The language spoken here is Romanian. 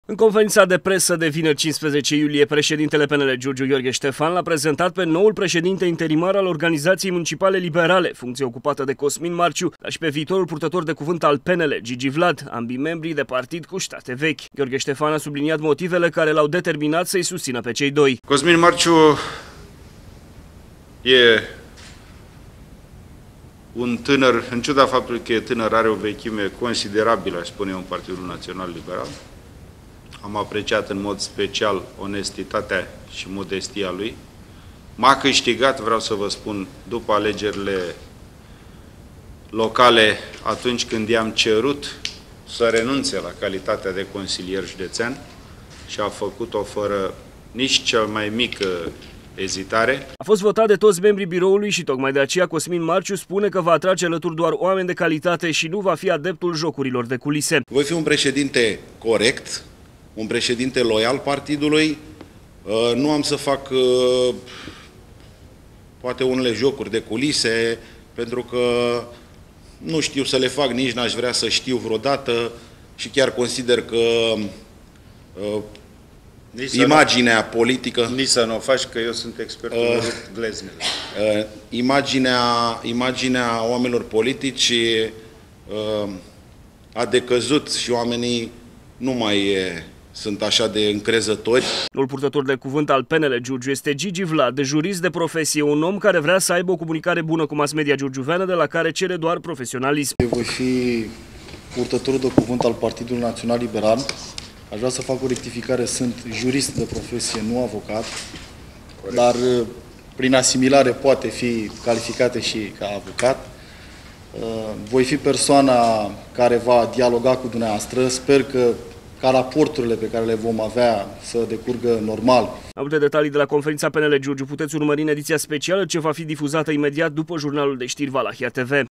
În conferința de presă de vineri 15 iulie, președintele PNL Giurgiu Gheorghe Ștefan l-a prezentat pe noul președinte interimar al Organizației Municipale Liberale, funcție ocupată de Cosmin Marciu, dar și pe viitorul purtător de cuvânt al PNL, Gigi Vlad, ambii membri de partid cu state vechi. Gheorghe Ștefan a subliniat motivele care l-au determinat să-i susțină pe cei doi. Cosmin Marciu e un tânăr, în ciuda faptului că e tânăr, are o vechime considerabilă, aș spune eu, în Partidul Național Liberal. Am apreciat în mod special onestitatea și modestia lui. M-a câștigat, vreau să vă spun, după alegerile locale, atunci când i-am cerut să renunțe la calitatea de consilier județean și a făcut-o fără nici cel mai mică ezitare. A fost votat de toți membrii biroului și tocmai de aceea Cosmin Marciu spune că va atrage alături doar oameni de calitate și nu va fi adeptul jocurilor de culise. Voi fi un președinte corect, un președinte loial partidului, nu am să fac poate unele jocuri de culise, pentru că nu știu să le fac, nici n-aș vrea să știu vreodată și chiar consider că imaginea politică... Nici să nu o faci, că eu sunt expert în gleznele. Imaginea oamenilor politici a decăzut și oamenii nu mai sunt așa de încrezători. Noul purtător de cuvânt al PNL Giurgiu este Gigi Vlad, jurist de profesie, un om care vrea să aibă o comunicare bună cu mass media giurgiuveană, de la care cere doar profesionalism. Eu voi fi purtătorul de cuvânt al Partidului Național Liberal. Aș vrea să fac o rectificare, sunt jurist de profesie, nu avocat, dar prin asimilare poate fi calificată și ca avocat. Voi fi persoana care va dialoga cu dumneavoastră, sper că ca raporturile pe care le vom avea să decurgă normal. Mai multe detalii de la conferința PNL Giurgiu puteți urmări în ediția specială ce va fi difuzată imediat după jurnalul de știri Valahia TV.